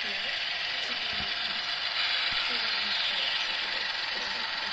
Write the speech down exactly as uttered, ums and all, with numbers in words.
here to be treated in a very acceptable way.